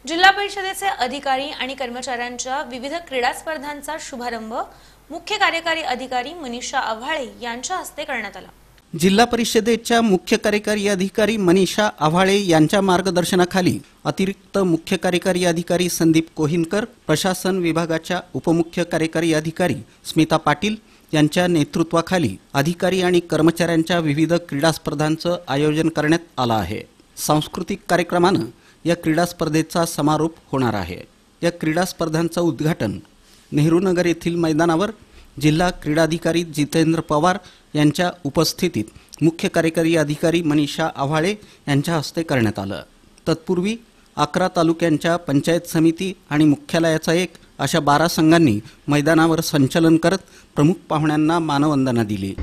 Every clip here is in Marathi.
जिल्हा परिषदेचे अधिकारी आणि कर्मचाऱ्यांच्या विविध क्रीडा स्पर्धांचा शुभारंभ मुख्य कार्यकारी अधिकारी मनीषा आव्हाळे यांच्या हस्ते करण्यात आला। जिल्हा परिषदेच्या मुख्य कार्यकारी अधिकारी मनीषा आव्हाळे यांच्या मार्गदर्शनाखाली अतिरिक्त मुख्य कार्यकारी अधिकारी संदीप कोहिनकर, प्रशासन विभागाच्या उपमुख्य कार्यकारी अधिकारी स्मिता पाटील यांच्या नेतृत्वाखाली अधिकारी आणि कर्मचाऱ्यांच्या विविध क्रीडा स्पर्धांचं आयोजन करण्यात आलं आहे। सांस्कृतिक कार्यक्रमानं या क्रीडा स्पर्धेचा समारोप होणार आहे। या क्रीडा स्पर्धांचं उद्घाटन नेहरू नगर येथील मैदानावर जिल्हा क्रीडाधिकारी जितेंद्र पवार यांच्या उपस्थितीत मुख्य कार्यकारी अधिकारी मनीषा आव्हाळे यांच्या हस्ते करण्यात आलं। तत्पूर्वी 11 तालुक्यांच्या पंचायत समिती आणि मुख्यालयाचा एक अशा 12 संघांनी मैदानावर संचलन करत प्रमुख पाहुण्यांना मानवंदना दिली।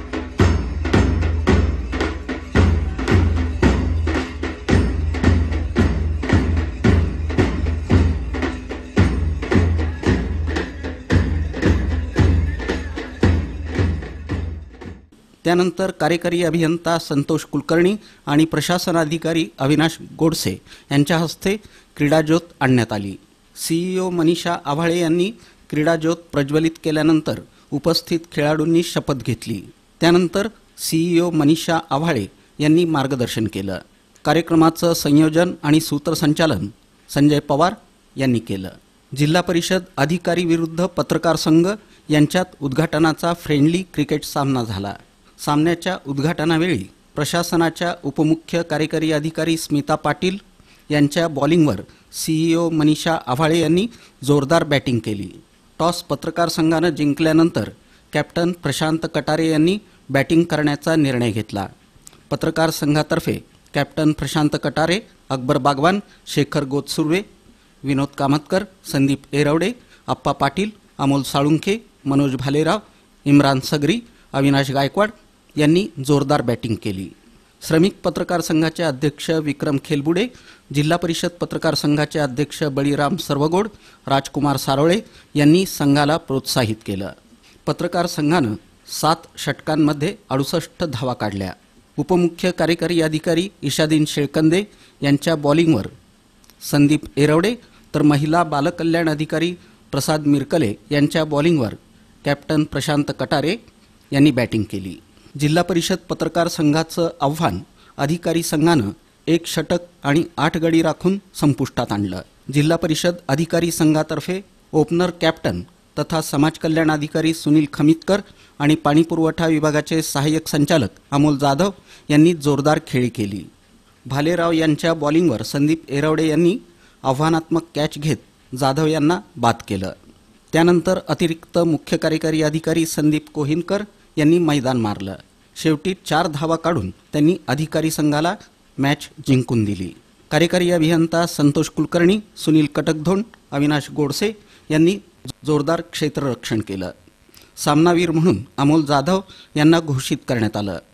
त्यानंतर कार्यकारी अभियंता संतोष कुलकर्णी आणि प्रशासन अधिकारी अविनाश गोडसे यांच्या हस्ते क्रीडा ज्योत आणण्यात आली। सीईओ मनीषा आव्हाळे यांनी क्रीडा ज्योत प्रज्वलित केल्यानंतर उपस्थित खेळाडूंनी शपथ घेतली। त्यानंतर सीईओ मनीषा आव्हाळे यांनी मार्गदर्शन केलं। कार्यक्रमाचं संयोजन आणि सूत्रसंचालन संजय पवार यांनी केलं। जिल्हा परिषद अधिकारी विरुद्ध पत्रकार संघ यांच्यात उद्घाटनाचा फ्रेंडली क्रिकेट सामना झाला। सामन्याच्या उद्घाटनावेळी प्रशासनाच्या उपमुख्य कार्यकारी अधिकारी स्मिता पाटील यांच्या बॉलिंगवर सीईओ मनीषा आव्हाळे यांनी जोरदार बॅटिंग केली। टॉस पत्रकार संघानं जिंकल्यानंतर कॅप्टन प्रशांत कटारे यांनी बॅटिंग करण्याचा निर्णय घेतला। पत्रकार संघातर्फे कॅप्टन प्रशांत कटारे, अकबर बागवान, शेखर गोतसुर्वे, विनोद कामतकर, संदीप एरवडे, अप्पा पाटील, अमोल साळुंखे, मनोज भालेराव, इम्रान सगरी, अविनाश गायकवाड यांनी जोरदार बॅटिंग केली। श्रमिक पत्रकार संघाचे अध्यक्ष विक्रम खेलबुडे, जिल्हा परिषद पत्रकार संघाचे अध्यक्ष बळीराम सर्वगोड, राजकुमार सारोळे यांनी संघाला प्रोत्साहित केलं। पत्रकार संघानं 7 षटकांमध्ये 68 धावा काढल्या। उपमुख्य कार्यकारी अधिकारी इशादीन शेळकंदे यांच्या बॉलिंगवर संदीप एरवडे तर महिला बालकल्याण अधिकारी प्रसाद मिरकले यांच्या बॉलिंगवर कॅप्टन प्रशांत कटारे यांनी बॅटिंग केली। जिल्हा परिषद पत्रकार संघाचं आव्हान अधिकारी संघानं 1 षटक आणि 8 गडी राखून संपुष्टात आणलं। जिल्हा परिषद अधिकारी संघातर्फे ओपनर कॅप्टन तथा समाज कल्याण अधिकारी सुनील खमितकर आणि पाणीपुरवठा विभागाचे सहाय्यक संचालक अमोल जाधव यांनी जोरदार खेळी केली। भालेराव यांच्या बॉलिंगवर संदीप एरवडे यांनी आव्हानात्मक कॅच घेत जाधव यांना बाद केलं। त्यानंतर अतिरिक्त मुख्य कार्यकारी अधिकारी संदीप कोहिनकर यांनी मैदान मारलं। शेवटी 4 धावा काढून त्यांनी अधिकारी संघाला मॅच जिंकून दिली। कार्यकारी अभियंता संतोष कुलकर्णी, सुनील कटकधोंड, अविनाश गोडसे यांनी जोरदार क्षेत्ररक्षण केलं। सामनावीर म्हणून अमोल जाधव यांना घोषित करण्यात आलं।